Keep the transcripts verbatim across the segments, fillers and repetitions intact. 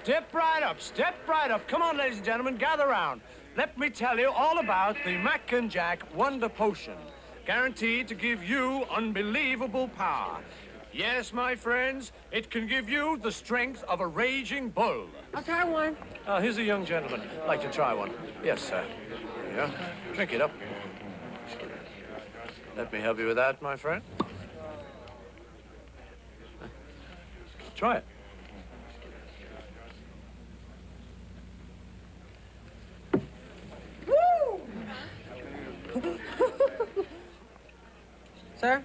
Step right up, step right up. Come on, ladies and gentlemen, gather round. Let me tell you all about the Mac and Jack Wonder Potion. Guaranteed to give you unbelievable power. Yes, my friends, it can give you the strength of a raging bull. I'll try one. Uh, here's a young gentleman. Like to try one. Yes, sir. There you go. Drink it up. Let me help you with that, my friend. Try it. Woo! Sir?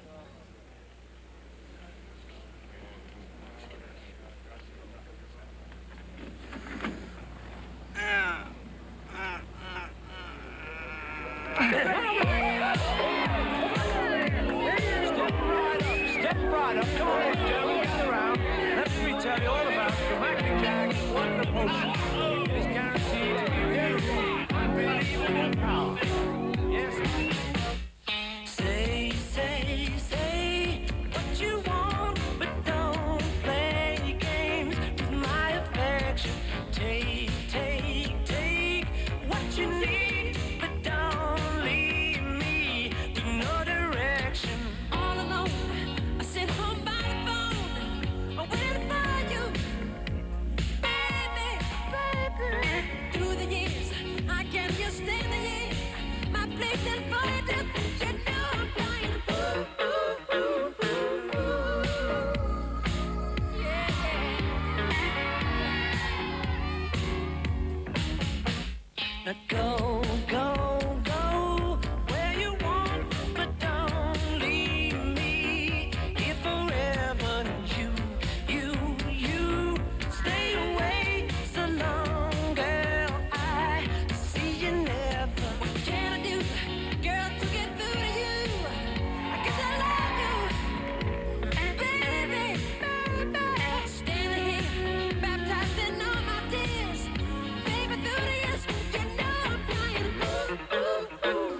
Step right up. Come on, ladies and gentlemen, gather around. Let me tell you all about the Mac and Jack Wonder Potion. It is guaranteed to give you unbelievable power. Yes. Say, say, say what you want, but don't play games with my affection. Take, take, take what you need, but don't leave me with no direction. All alone, I sit home by the phone, waiting for you, baby, baby. Through the years, I can't just stand the year. My place is folded, you know I'm dying. Ooh, ooh, ooh, ooh, ooh. Yeah. Now go, go, go where you want, but don't leave me here forever. You, you, you stay away so long, girl. I see you never. What can I do, girl, to get through to you? I guess I love you, baby, baby. Standing here, baptized in all my tears, baby, through the years, you know I'm crying. Ooh, ooh, ooh.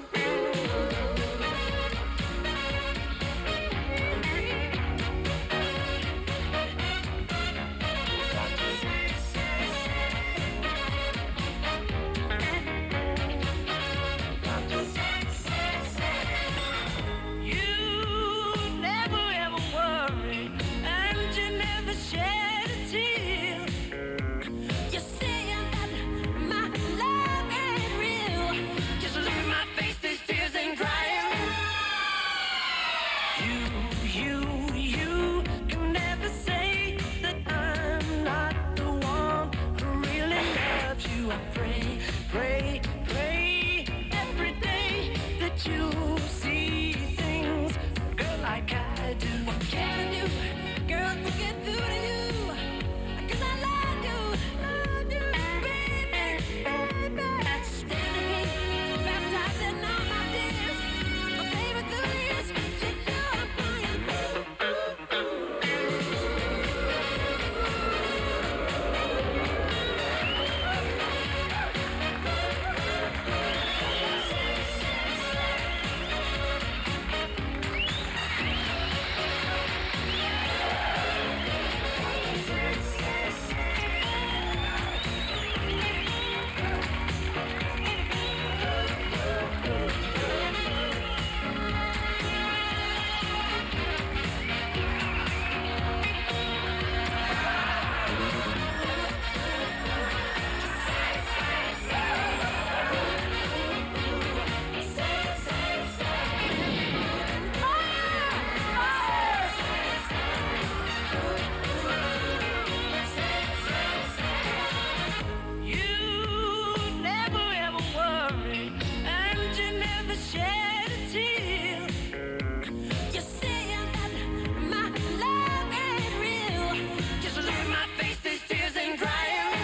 You never ever worry, and you never shed a tear. You say that my love ain't real. Just look at my face, these tears ain't drying. You, you, you can never say that I'm not the one who really loves you. I pray, pray, pray every day that you see things, girl, like I do. What can I do, girl, to get through to you? 'Cause I love you, love you, baby, baby. Standing here, baptized in all my tears, oh, baby, through the years, you know I'm crying. Ooh, ooh, ooh. You never ever worry, and you never shed a tear. You say that my love ain't real. Just look at my face, these tears ain't drying.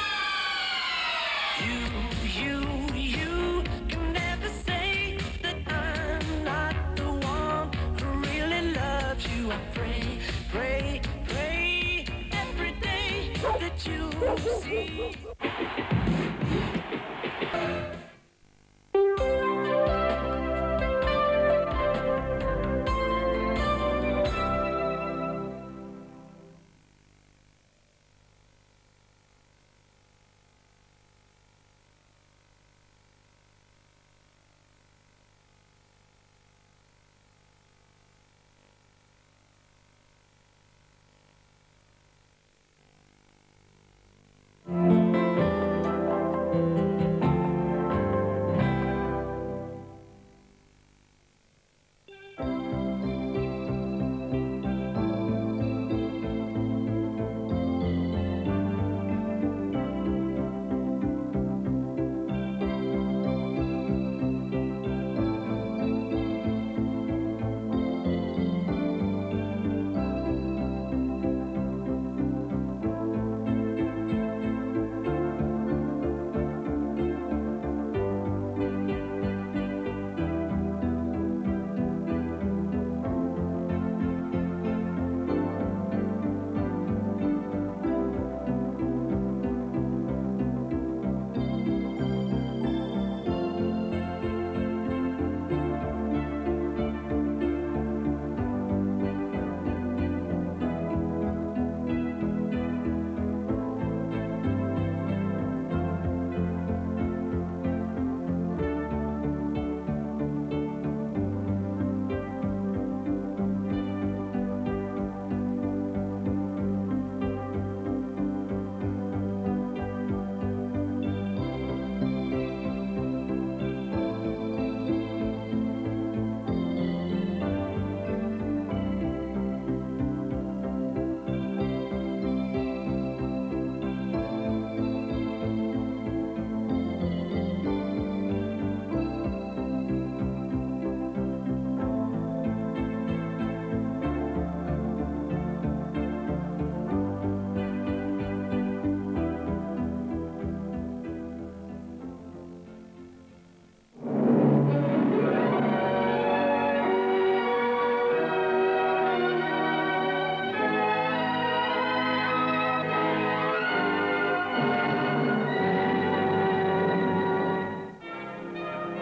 You, you, you can never say that I'm not the one who really loves you. I pray, pray, pray every day that you see.